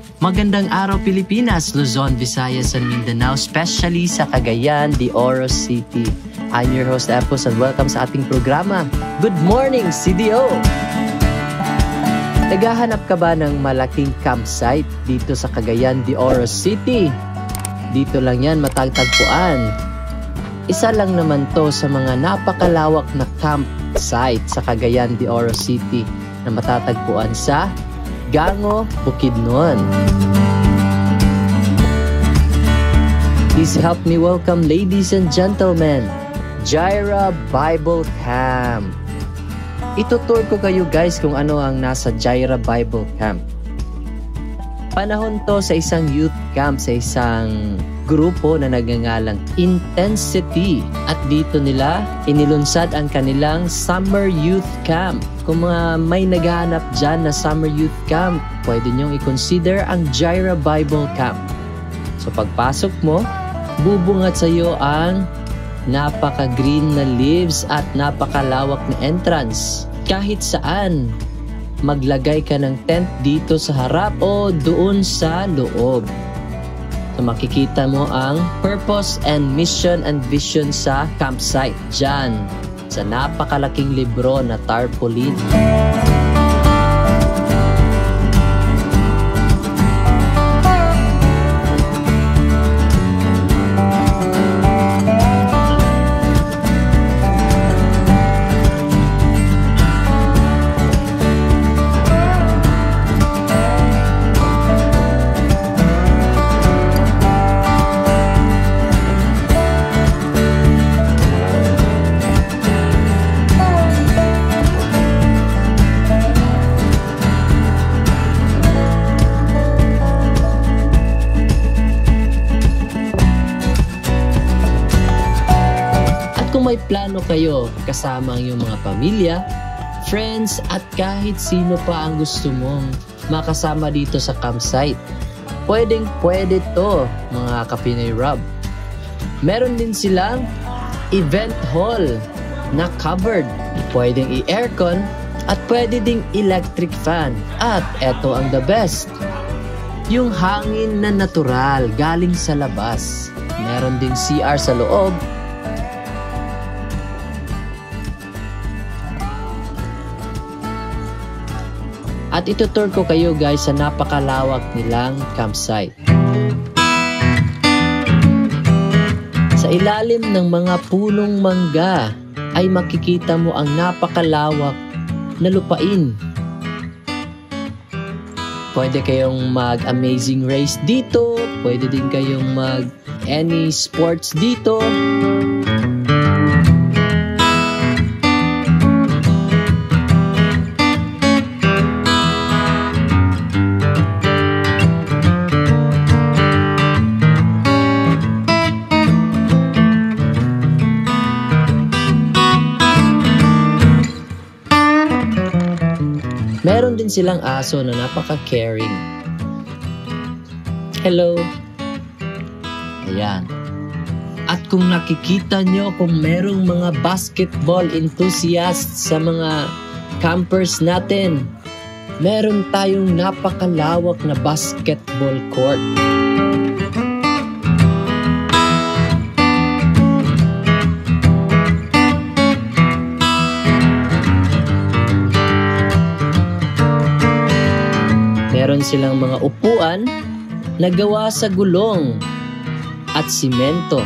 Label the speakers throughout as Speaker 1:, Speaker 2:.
Speaker 1: Magandang araw Pilipinas, Luzon, Visayas, and Mindanao, especially sa Cagayan de Oro City. I'm your host, Epos, and welcome sa ating programa. Good morning, CDO! Naghahanap ka ba ng malaking campsite dito sa Cagayan de Oro City? Dito lang yan matatagpuan. Isa lang naman to sa mga napakalawak na campsite sa Cagayan de Oro City na matatagpuan sa Gango, Bukidnon. Please help me welcome, ladies and gentlemen, Jaira Bible Camp. Itutur ko kayo guys kung ano ang nasa Jaira Bible Camp. Panahon to sa isang youth camp, sa isang grupo na nagngangalang Intensity. At dito nila inilunsad ang kanilang Summer Youth Camp. Kung mga may naghahanap dyan na Summer Youth Camp, pwede nyong i-consider ang Jaira Bible Camp. So pagpasok mo, bubungat sa iyo ang napaka-green na leaves at napakalawak na entrance. Kahit saan, maglagay ka ng tent dito sa harap o doon sa loob. So makikita mo ang purpose and mission and vision sa campsite dyan sa napakalaking libro na tarpaulin. Kung may plano kayo kasama ang iyong mga pamilya, friends at kahit sino pa ang gusto mong makasama dito sa campsite, pwede to mga ka-Pinoy Rub. Meron din silang event hall na covered. Pwedeng i-aircon at pwede ding electric fan. At eto ang the best, yung hangin na natural galing sa labas. Meron ding CR sa loob. At itutur ko kayo guys sa napakalawak nilang campsite. Sa ilalim ng mga punong mangga ay makikita mo ang napakalawak na lupain. Pwede kayong mag-amazing race dito, pwede din kayong mag-any sports dito. Meron din silang aso na napaka-caring. Hello. Ayan. At kung nakikita nyo kung merong mga basketball enthusiasts sa mga campers natin, meron tayong napakalawak na basketball court. Meron silang mga upuan na gawa sa gulong at simento.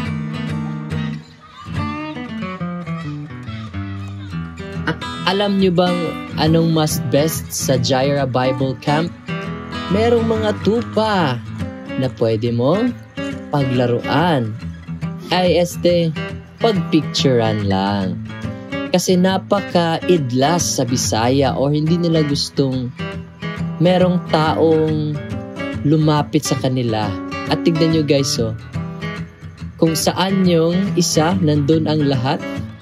Speaker 1: At alam nyo bang anong mas best sa Jaira Bible Camp? Merong mga tupa na pwede mong paglaruan. Pagpicturean lang. Kasi napaka-idlas sa Bisaya o hindi nila gustong merong taong lumapit sa kanila. At tignan nyo guys, kung saan yung isa, nandun ang lahat.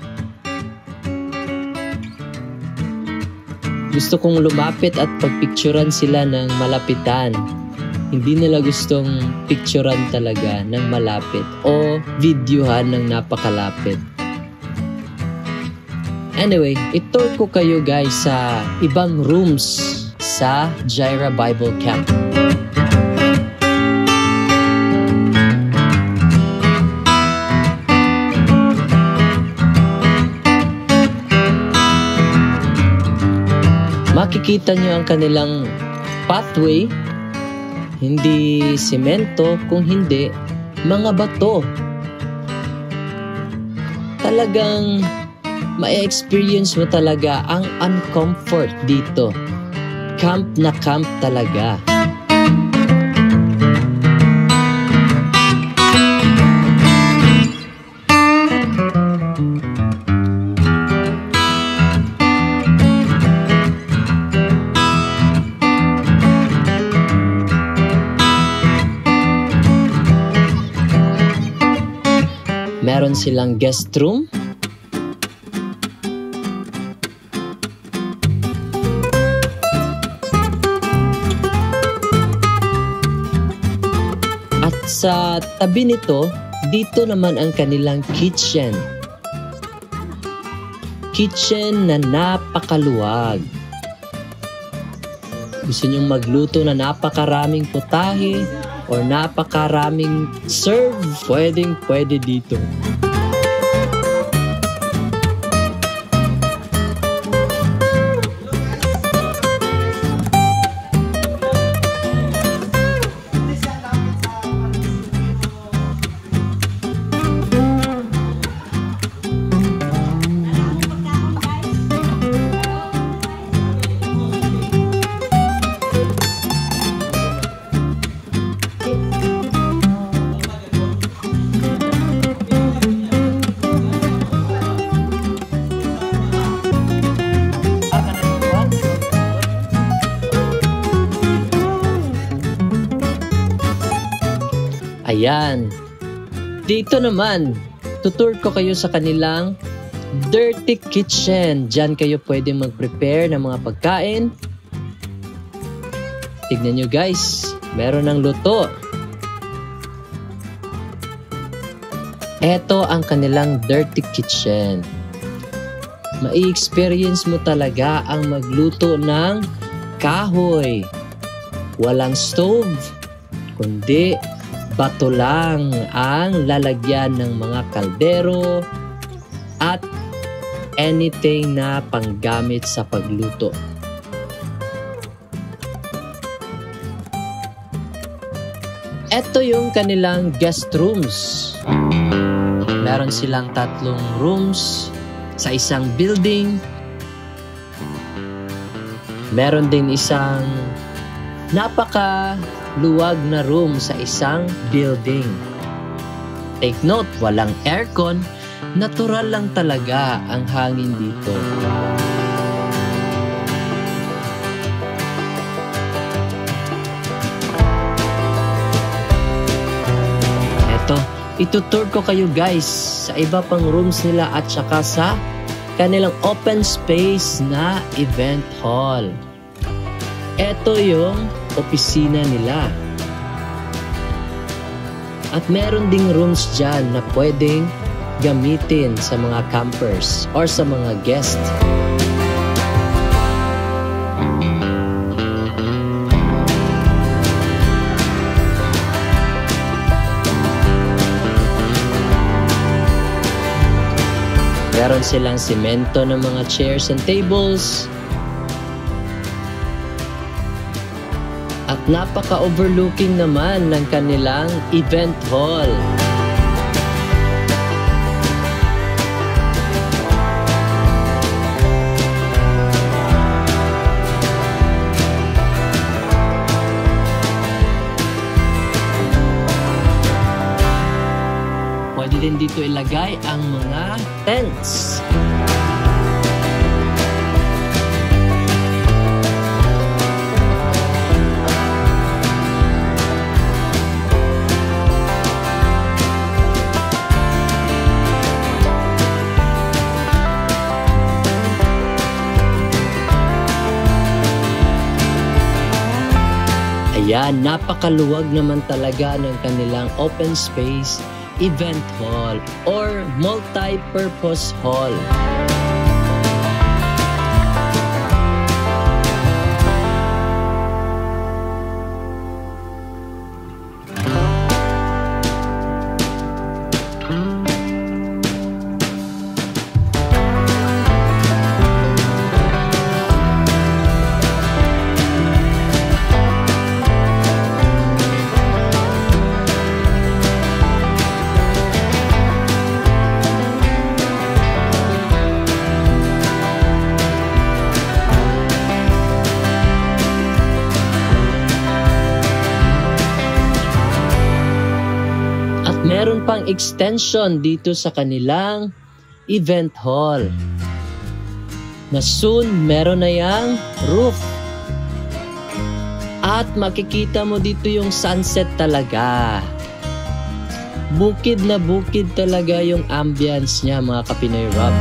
Speaker 1: Gusto kong lumapit at pagpicturan sila ng malapitan. Hindi nila gustong picturan talaga ng malapit o videohan ng napakalapit. Anyway, itour ko kayo guys sa ibang rooms sa Jaira Bible Camp. makikita nyo ang kanilang pathway. Hindi simento, kung hindi, mga bato. Talagang ma-experience mo talaga ang uncomfort dito. Camp na camp talaga. Meron silang guest room. At sa tabi nito, dito naman ang kanilang kitchen. Kitchen na napakaluwag. Gusto nyong magluto na napakaraming putahe or napakaraming serve, pwede dito. Ayan. Dito naman, tutur ko kayo sa kanilang dirty kitchen. Diyan kayo pwede mag-prepare ng mga pagkain. Tignan nyo guys, meron ng luto. Ito ang kanilang dirty kitchen. Mai-experience mo talaga ang magluto ng kahoy. Walang stove, kundi bato lang ang lalagyan ng mga kaldero at anything na panggamit sa pagluto. Ito yung kanilang guest rooms. Meron silang 3 rooms sa isang building. Meron din isang napakaluwag na room sa isang building. Take note, walang aircon. Natural lang talaga ang hangin dito. Eto, itutur ko kayo guys sa iba pang rooms nila at saka sa kanilang open space na event hall. Ito yung opisina nila. At meron ding rooms dyan na pwedeng gamitin sa mga campers or sa mga guest. Meron silang semento ng mga chairs and tables. At napaka-overlooking naman ng kanilang event hall. Pwede din dito ilagay ang mga tents. Ayan, napakaluwag naman talaga ng kanilang open space event hall or multi-purpose hall. meron pang extension dito sa kanilang event hall. Na soon, meron na yang roof. At makikita mo dito yung sunset talaga. Bukid na bukid talaga yung ambience niya, mga ka-Pinoy Rob.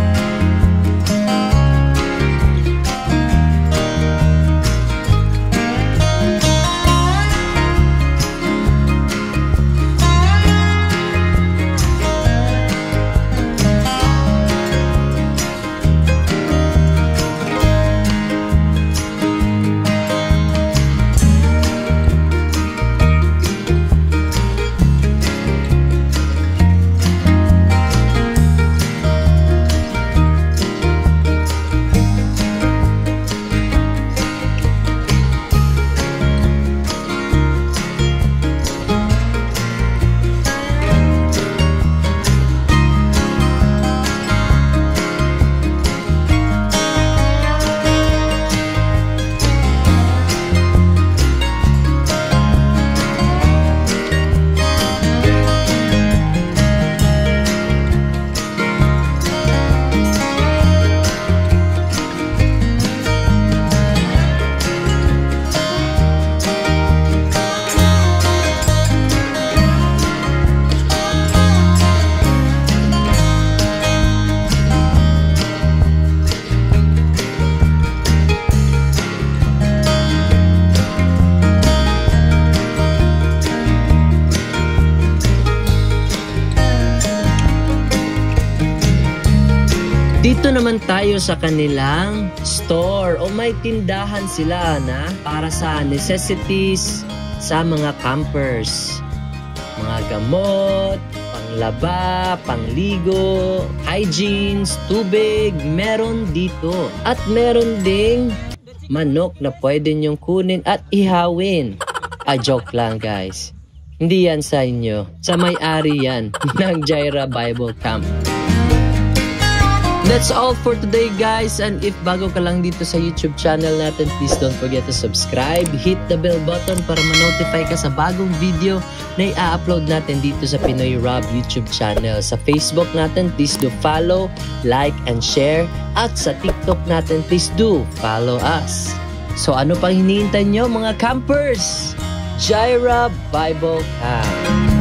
Speaker 1: Dito naman tayo sa kanilang store o may tindahan sila na para sa necessities sa mga campers. Mga gamot, panglaba, pangligo, hygienes, tubig, meron dito. At meron ding manok na pwede nyong kunin at ihawin. Joke lang guys. Hindi yan sa inyo. Sa may-ari yan ng Jaira Bible Camp. That's all for today guys, and if bago ka lang dito sa YouTube channel natin, please don't forget to subscribe, hit the bell button para ma-notify ka sa bagong video na i-upload natin dito sa Pinoy Rob YouTube channel. Sa Facebook natin, please do follow, like, and share, at sa TikTok natin, please do follow us. So ano pang hinihintay nyo mga campers? Jaira Bible Camp.